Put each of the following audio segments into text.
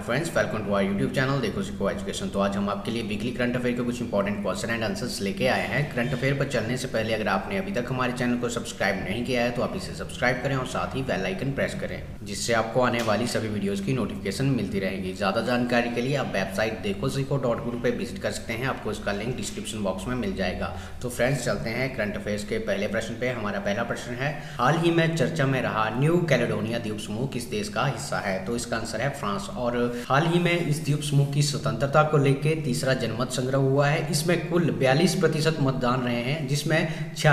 Friends, welcome to our YouTube channel देखो सीखो education. तो आज हम आपके लिए वीकली करंट अफेयर के कुछ इंपॉर्टेंट क्वेश्चन एंड आंसर्स लेके आए हैं। करंट अफेयर पर चलने से पहले अगर आपने अभी तक हमारे चैनल को सब्सक्राइब नहीं किया है तो आप इसे सब्सक्राइब करें और साथ ही बेल आइकन प्रेस करें, जिससे आपको आने वाली सभी वीडियोज़ की नोटिफिकेशन मिलती रहेगी। ज़्यादा जानकारी के लिए आप वेबसाइट देखो सीखो .guru पर विजिट कर सकते हैं, आपको इसका लिंक डिस्क्रिप्शन बॉक्स में मिल जाएगा। तो फ्रेंड्स चलते हैं करंट अफेयर्स के पहले प्रश्न पे। हमारा पहला प्रश्न है, हाल ही में चर्चा में रहा न्यू कैलेडोनिया द्वीप समूह किस देश का हिस्सा है? तो इसका आंसर है फ्रांस। और हाल ही में इस द्वीप समूह की स्वतंत्रता को लेकर तीसरा जनमत संग्रह हुआ है। इसमें कुल 42% मतदान रहे हैं, जिसमें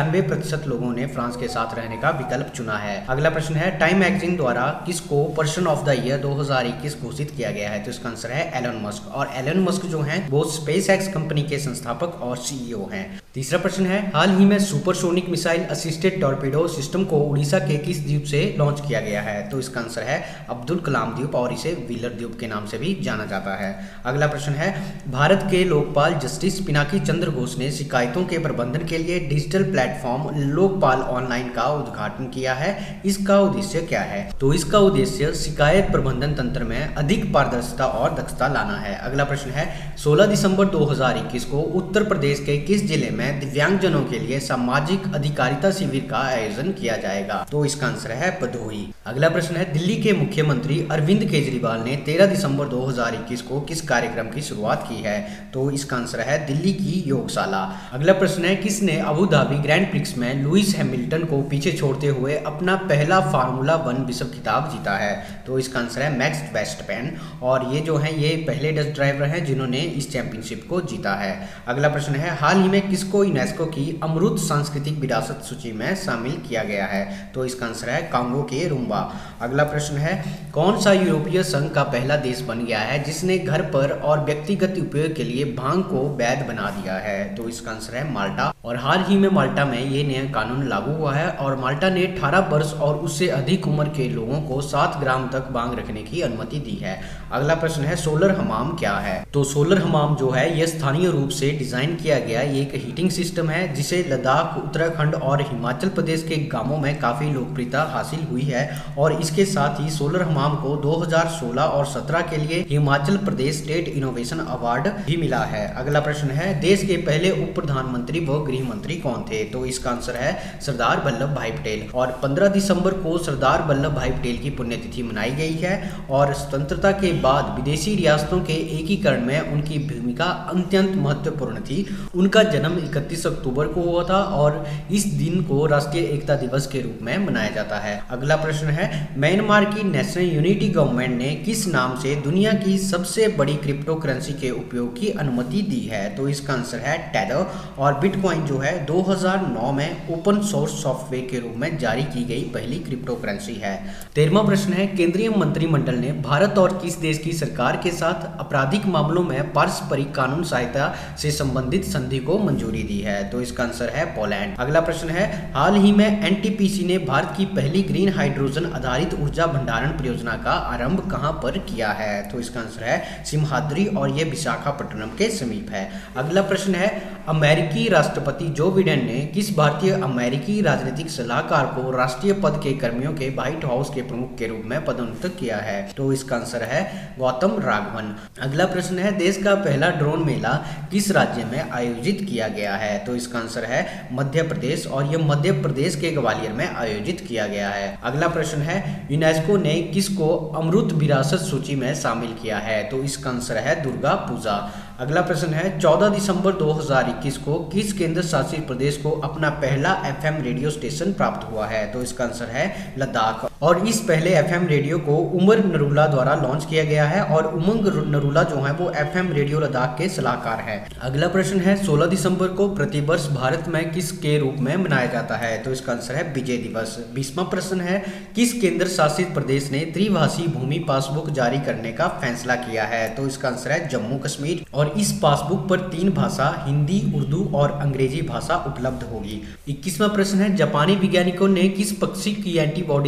96% लोगों ने फ्रांस के साथ रहने का विकल्प चुना है। अगला प्रश्न है, टाइम मैगजीन द्वारा किसको पर्सन ऑफ द ईयर 2021 घोषित किया गया है? तो इसका आंसर है एलन मस्क। और एलन मस्क जो हैं वो स्पेस एक्स कंपनी के संस्थापक और सीईओ हैं। तीसरा प्रश्न है, हाल ही में supersonic missile assisted torpedo system को उड़ीसा के किस द्वीप से लॉन्च किया गया है? तो इसका आंसर है अब्दुल कलाम द्वीप, और इसे व्हीलर द्वीप के नाम से भी जाना जाता है। अगला प्रश्न है, भारत के लोकपाल जस्टिस पिनाकी चंद्र घोष ने शिकायतों के प्रबंधन के लिए डिजिटल प्लेटफॉर्म लोकपाल ऑनलाइन का उद्घाटन किया है। इसका उद्देश्य क्या है? तो इसका उद्देश्य शिकायत प्रबंधन तंत्र में अधिक पारदर्शिता और दक्षता लाना है। अगला प्रश्न है, 16 दिसंबर 2021 को उत्तर प्रदेश के किस जिले में दिव्यांगजनों के लिए सामाजिक अधिकारिता शिविर का आयोजन किया जाएगा? तो इसका आंसर है भदोही। अगला प्रश्न है, दिल्ली के मुख्यमंत्री अरविंद केजरीवाल ने 13 दिसंबर 2021 को किस कार्यक्रम की शुरुआत की है? तो इसका आंसर है दिल्ली की योगशाला। अगला प्रश्न है, किसने अबू धाबी ग्रैंड प्रिक्स में लुइस हैमिल्टन को पीछे छोड़ते हुए अपना पहला फार्मूला 1 विश्व खिताब जीता है? तो इसका आंसर है मैक्स वर्स्टैपेन। और ये जो है ये पहले डच ड्राइवर हैं जिन्होंने इस चैंपियनशिप को जीता है। अगला प्रश्न है, हाल ही में किसको यूनेस्को की अमूर्त सांस्कृतिक विरासत सूची में शामिल किया गया है? तो इसका आंसर है कांगो के रूम्बा। अगला प्रश्न है, कौन सा यूरोपीय संघ का पहला देश बन गया है जिसने घर पर और व्यक्तिगत उपयोग के लिए भांग को वैध बना दिया है? तो इसका आंसर है माल्टा। और हाल ही में माल्टा में ये नया कानून लागू हुआ है और माल्टा ने 18 वर्ष और उससे अधिक उम्र के लोगों को 7 ग्राम तक भांग रखने की अनुमति दी है। अगला प्रश्न है, सोलर हमाम क्या है? तो सोलर हमाम जो है यह स्थानीय रूप से डिजाइन किया गया एक हीटिंग सिस्टम है जिसे लद्दाख, उत्तराखंड और हिमाचल प्रदेश के गांवों में काफी लोकप्रियता हासिल हुई है। और इसके साथ ही सोलर हमाम को 2016 और 17 के लिए Himachal Pradesh state innovation award भी मिला है। अगला प्रश्न है, देश के पहले उप प्रधानमंत्री व गृह मंत्री कौन थे? तो इसका आंसर है सरदार वल्लभ भाई पटेल। और 15 दिसंबर को सरदार वल्लभ भाई पटेल की पुण्यतिथि मनाई गई है। और स्वतंत्रता के बाद विदेशी रियासतों के एकीकरण में उनकी भूमिका अत्यंत महत्वपूर्ण थी। उनका जन्म 31 अक्टूबर को हुआ था और इस दिन को राष्ट्रीय एकता दिवस के रूप में मनाया जाता है। अगला प्रश्न है, म्यांमार की नेशनल यूनिटी गवर्नमेंट ने किस नाम से दुनिया की सबसे बड़ी क्रिप्टो करेंसी के उपयोग की अनुमति दी है? तो इसका आंसर है टेथर। और बिटकॉइन जो है 2009 में ओपन सोर्स सॉफ्टवेयर के रूप में जारी की गई पहली क्रिप्टो करेंसी है। 13वां प्रश्न है, केंद्रीय मंत्रिमंडल ने भारत और किस देश की सरकार के साथ आपराधिक मामलों में पारस्परिक कानून सहायता से संबंधित संधि को मंजूरी दी है? तो इसका आंसर है पोलैंड। अगला प्रश्न है, हाल ही में एनटीपीसी ने भारत की पहली ग्रीन हाइड्रोजन आधारित ऊर्जा भंडारण परियोजना का आरंभ कहां पर किया है? तो इसका आंसर है सिमहाद्री और यह विशाखापट्टनम के समीप है। अगला प्रश्न है, अमेरिकी राष्ट्रपति जो बिडेन ने किस भारतीय अमेरिकी राजनीतिक सलाहकार को राष्ट्रीय पद के कर्मियों के व्हाइट हाउस के प्रमुख के रूप में पदोन्नत किया है? तो इसका आंसर है गौतम राघवन। अगला प्रश्न है, देश का पहला ड्रोन मेला किस राज्य में आयोजित किया गया है? तो इसका आंसर है मध्य प्रदेश, और यह मध्य प्रदेश के ग्वालियर में आयोजित किया गया है। अगला प्रश्न है, यूनेस्को ने किसको अमूर्त विरासत सूची में शामिल किया है? तो इसका आंसर है दुर्गा पूजा। अगला प्रश्न है, 14 दिसंबर 2021 को किस केंद्र शासित प्रदेश को अपना पहला एफएम रेडियो स्टेशन प्राप्त हुआ है? तो इसका आंसर है लद्दाख। और इस पहले एफएम रेडियो को उमंग नरूला द्वारा लॉन्च किया गया है और उमंग नरूला जो है वो एफएम रेडियो लद्दाख के सलाहकार हैं। अगला प्रश्न है, 16 दिसंबर को प्रतिवर्ष भारत में किस के रूप में मनाया जाता है? तो इसका आंसर है विजय दिवस। 20वां प्रश्न है, किस केंद्र शासित प्रदेश ने त्रिभाषी भूमि पासबुक जारी करने का फैसला किया है? तो इसका आंसर है जम्मू कश्मीर। और इस पासबुक पर 3 भाषा हिंदी, उर्दू और अंग्रेजी भाषा उपलब्ध होगी। 21वां प्रश्न है, जापानी वैज्ञानिकों ने किस पक्षी की एंटीबॉडी से लेपित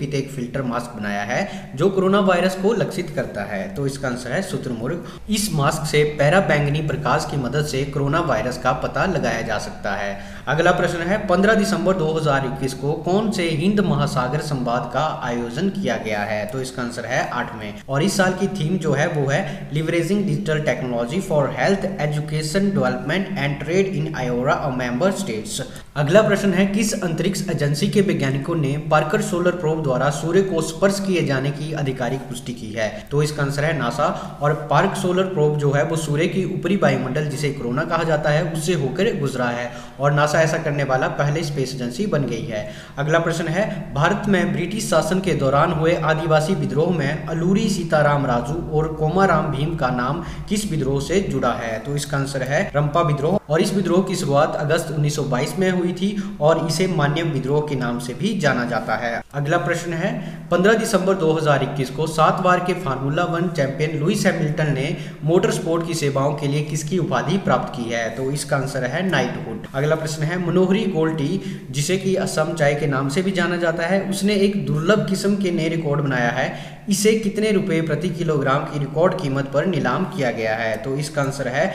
लेपित एक फिल्टर मास्क बनाया है जो कोरोना वायरस को लक्षित करता है। तो इसका आंसर है शुतुरमुर्ग। इस मास्क से पैरा बैंगनी प्रकाश की मदद से कोरोना वायरस का पता लगाया जा सकता है। अगला प्रश्न है 15 दिसंबर 2021 को कौन से हिंद महासागर संवाद का आयोजन किया गया है? तो इसका आंसर है 8वें। और इस साल की थीम जो है वो है leveraging digital technology for health education development and trade in IORA और मेंबर स्टेट्स। अगला प्रश्न है किस अंतरिक्ष एजेंसी के वैज्ञानिकों ने पार्कर सोलर प्रोब द्वारा सूर्य को स्पर्श किए जाने की आधिकारिक पुष्टि की है? तो इसका आंसर है नासा। और पार्क सोलर प्रोब जो है वो सूर्य की ऊपरी वायुमंडल जिसे कोरोना कहा जाता है उससे होकर गुजरा है और नासा ऐसा करने वाला पहले स्पेस एजेंसी बन गई है। अगला प्रश्न है भारत में ब्रिटिश शासन के दौरान हुए आदिवासी विद्रोह में अलूरी सीताराम राजू और कोमाराम भीम का नाम किस विद्रोह से जुड़ा है? तो इसका आंसर है रंपा विद्रोह। और इस विद्रोह की शुरुआत अगस्त 1922 में हुई थी और इसे मान्यम विद्रोह के नाम से भी जाना जाता है। अगला प्रश्न है 15 दिसंबर 2021 को 7 बार के फार्मूला 1 चैंपियन लुइस हैमिल्टन ने मोटर स्पोर्ट की सेवाओं के लिए किसकी उपाधि प्राप्त की है? तो इसका आंसर है नाइटहुड। अगला प्रश्न है मनोहरी गोल्ड टी जिसे कि असम चाय के नाम से भी जाना जाता है उसने एक दुर्लभ किस्म के नए रिकॉर्ड बनाया है। इसे कितने रुपए प्रति किलोग्राम की रिकॉर्ड कीमत पर नीलाम किया गया है? तो इसका आंसर है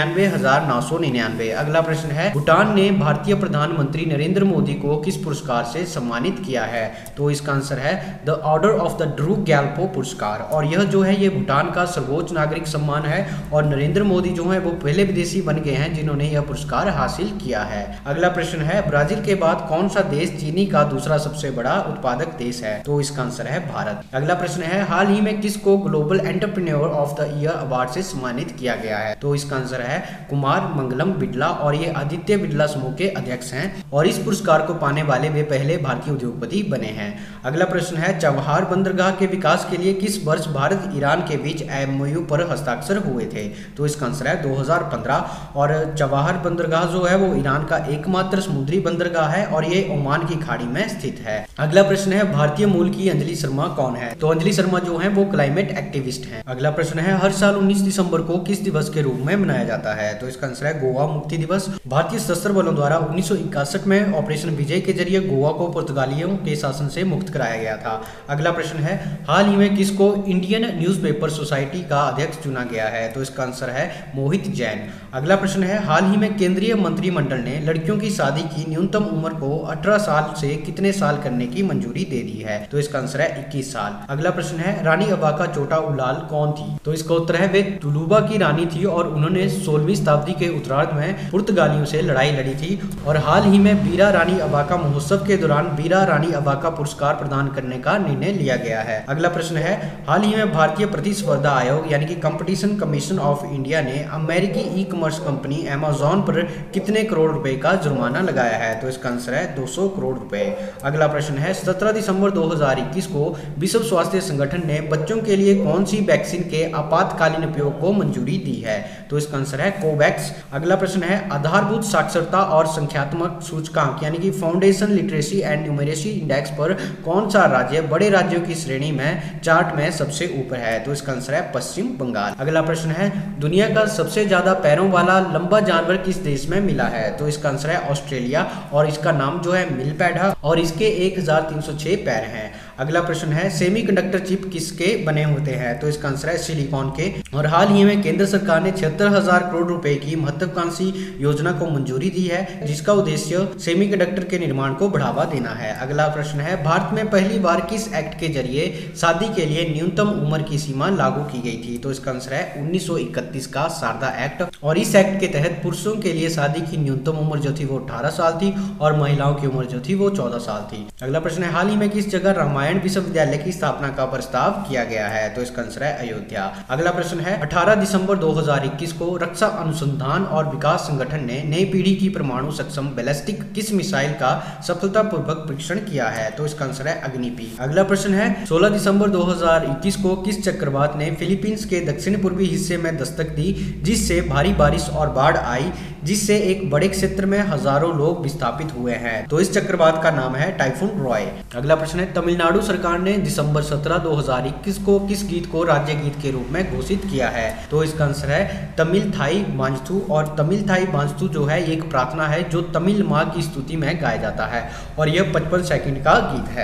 99,999। अगला प्रश्न है भूटान ने भारतीय प्रधानमंत्री नरेंद्र मोदी को किस पुरस्कार से सम्मानित किया है? तो इसका आंसर है the order of the Druk Gyalpo पुरस्कार। और यह जो है ये भूटान का सर्वोच्च नागरिक सम्मान है और नरेंद्र मोदी जो है वो पहले विदेशी बन गए हैं जिन्होंने यह पुरस्कार हासिल किया है। अगला प्रश्न है ब्राजील के बाद कौन सा देश चीनी का दूसरा सबसे बड़ा उत्पादक देश है? तो इसका आंसर है भारत। अगला प्रश्न है हाल ही में किसको global entrepreneur of the year award से सम्मानित किया गया है? तो इसका आंसर है कुमार मंगलम बिड़ला और ये आदित्य बिड़ला समूह के अध्यक्ष हैं और इस पुरस्कार को पाने वाले वे पहले भारतीय उद्योगपति बने हैं। अगला प्रश्न है चबहार बंदरगाह के विकास के लिए किस वर्ष भारत ईरान के बीच एमओयू पर हस्ताक्षर हुए थे? तो इसका आंसर है 2015। और चबहार बंदरगाह जो है वो ईरान का एकमात्र समुद्री बंदरगाह है और ये ओमान की खाड़ी में स्थित है। अगला प्रश्न है भारतीय मूल की अंजलि शर्मा कौन है? तो अंजलि शर्मा जो है वो क्लाइमेट एक्टिविस्ट हैं। अगला प्रश्न है हर साल 19 दिसंबर को किस दिवस के रूप में मनाया जाता है? तो इसका आंसर है गोवा मुक्ति दिवस। भारतीय सशस्त्र बलों द्वारा 1961 में ऑपरेशन विजय के जरिए गोवा को पुर्तगालियों के शासन से मुक्त कराया गया था। अगला प्रश्न है हाल ही में किसको इंडियन न्यूज़पेपर सोसाइटी का अध्यक्ष चुना गया है? तो इसका आंसर है मोहित जैन। अगला प्रश्न है हाल ही में केंद्रीय मंत्रिमंडल ने लड़कियों की शादी की न्यूनतम उम्र को 18 साल से कितने साल करने की मंजूरी दे दी है? तो इसका आंसर है 21 साल। अगला प्रश्न है रानी अबाका चोटा उलाल कौन थी? तो इसका उत्तर है वे तुलुबा की रानी थी और उन्होंने 16वीं शताब्दी के उत्तरार्ध में पुर्तगालियों से लड़ाई लड़ी थी। और हाल ही में बीरा रानी अबाका महोत्सव के दौरान बीरा रानी अबाका पुरस्कार प्रदान करने का निर्णय लिया गया है। अगला प्रश्न है हाल ही में भारतीय प्रतिस्पर्धा आयोग यानी कि कंपटीशन कमीशन ऑफ इंडिया ने अमेरिकी ई कॉमर्स कंपनी अमेजॉन पर कितने करोड़ रुपए का जुर्माना लगाया है? तो इसका आंसर है 200 करोड़ रुपए। अगला प्रश्न है 17 दिसंबर 2021 को विश्व स्वास्थ्य संगठन ने बच्चों के लिए कौन सी वैक्सीन के आपातकालीन उपयोग को मंजूरी दी है? तो इसका आंसर है कोवैक्स। अगला प्रश्न है आधारभूत साक्षरता और संख्यात्मक सूचकांक यानी कि foundation literacy and numeracy index पर कौन सा राज्य बड़े राज्यों की श्रेणी में चार्ट में सबसे ऊपर है? तो इसका आंसर है पश्चिम बंगाल। अगला प्रश्न है दुनिया का सबसे ज्यादा पैरों वाला लंबा जानवर किस देश में मिला है? तो इसका आंसर है ऑस्ट्रेलिया और इसका नाम जो है मिलपेडा और इसके 1306 पैर हैं। अगला प्रश्न है सेमीकंडक्टर चिप किसके बने होते हैं? तो इसका आंसर है सिलिकॉन के। और हाल ही में केंद्र सरकार ने 76,000 करोड़ रुपए की महत्वाकांक्षी योजना को मंजूरी दी है जिसका उद्देश्य सेमीकंडक्टर के निर्माण को बढ़ावा देना है। अगला प्रश्न है भारत में पहली बार किस एक्ट के जरिए शादी के लिए न्यूनतम उम्र की सीमा लागू की गई थी? तो इसका आंसर है 1931 का शारदा एक्ट। और इस एक्ट के तहत पुरुषों के लिए शादी की न्यूनतम उम्र जो थी वो 18 साल थी और महिलाओं की उम्र जो थी वो 14 साल थी। अगला प्रश्न है हाल ही में किस जगह रामायण विश्वविद्यालय की स्थापना का प्रस्ताव किया गया है? तो इसका आंसर है अयोध्या। अगला प्रश्न है 18 दिसंबर 2021 को रक्षा अनुसंधान और विकास संगठन ने नई पीढ़ी की परमाणु सक्षम बैलिस्टिक किस मिसाइल का सफलतापूर्वक परीक्षण किया है? तो इसका आंसर है अग्निपी। अगला प्रश्न है 16 दिसंबर 2021 को किस चक्रवात ने फिलीपींस के दक्षिण पूर्वी हिस्से में दस्तक दी जिससे भारी बारिश और बाढ़ आई जिससे एक बड़े क्षेत्र में हजारों लोग विस्थापित हुए हैं? तो इस चक्रवात का नाम है टाइफून रॉय। अगला प्रश्न है तमिलनाडु सरकार ने दिसंबर 17, 2021 को किस गीत को राज्य गीत के रूप में घोषित किया है? तो इसका आंसर है तमिल थाई बांझतु। और तमिल थाई बांझतु जो है एक प्रार्थना है जो तमिल माँ की स्तुति में गाया जाता है और यह 55 सेकंड का गीत है।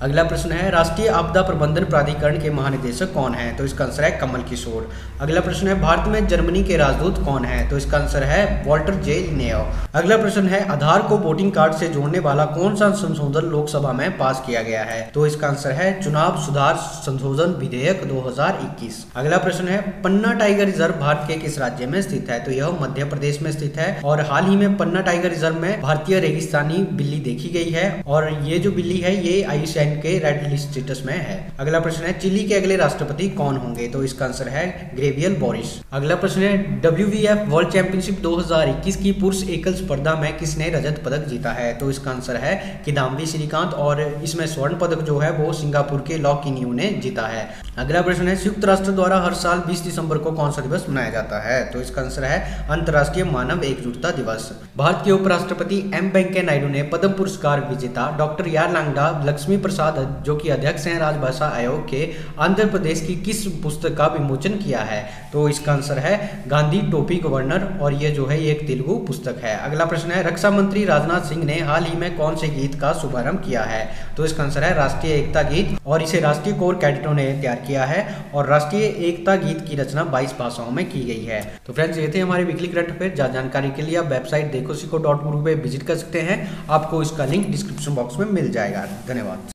अगला प्रश्न है राष्ट्रीय आपदा प्रबंधन प्राधिकरण के महानिदेशक कौन है? तो इसका आंसर है कमल किशोर। अगला प्रश्न है भारत में जर्मनी के राजदूत कौन है? तो इसका आंसर है वॉल्टर जे लिनेव। अगला प्रश्न है आधार को वोटिंग कार्ड से जोड़ने वाला कौन सा संशोधन लोकसभा में पास किया गया है? तो इसका आंसर है चुनाव सुधार संशोधन विधेयक 2021। अगला प्रश्न है पन्ना टाइगर रिजर्व भारत के किस राज्य में स्थित है? तो यह मध्य प्रदेश में स्थित है और हाल ही में पन्ना टाइगर रिजर्व में भारतीय रेगिस्तानी बिल्ली देखी गई है और ये जो बिल्ली है ये IUCN के रेड लिस्ट स्टेटस में है। अगला प्रश्न है चिली के अगले राष्ट्रपति कौन होंगे? तो इसका आंसर है ग्रेवियल बोरिस। अगला प्रश्न है WWF वर्ल्ड चैंपियनशिप 2021 की पुरुष एकल स्पर्धा में किसने रजत पदक जीता है? तो इसका आंसर है किदाम्बी श्रीकांत और इसमें स्वर्ण पदक जो है वो सिंगापुर के लॉ किन्यू ने जीता है। अगला प्रश्न है संयुक्त राष्ट्र द्वारा हर साल 20 दिसंबर को कौन सा दिवस मनाया जाता है? तो इसका आंसर है अंतर्राष्ट्रीय मानव एकजुटता दिवस। भारत के उपराष्ट्रपति M वेंकैया नायडू ने पद्म पुरस्कार विजेता डॉक्टर यारलंगडा लक्ष्मी प्रसाद जो कि अध्यक्ष हैं राजभाषा आयोग के आंध्र प्रदेश की किस पुस्तक का विमोचन किया है? तो इसका आंसर है गांधी टोपी गवर्नर और ये जो है ये एक तेलुगु पुस्तक है। अगला प्रश्न है रक्षा मंत्री राजनाथ सिंह ने हाल ही में कौन से गीत का शुभारंभ किया है? तो इसका आंसर है राष्ट्रीय एकता गीत और इसे राष्ट्रीय कोर कैडेटों ने तैयार किया है और राष्ट्रीय एकता गीत की रचना 22 भाषाओं में की गई है। तो फ्रेंड्स ये थे हमारे वीकली करंट अफेयर। ज्यादा जानकारी के लिए आप वेबसाइट देखो सीखो.guru पे विजिट कर सकते हैं। आपको इसका लिंक डिस्क्रिप्शन बॉक्स में मिल जाएगा। धन्यवाद।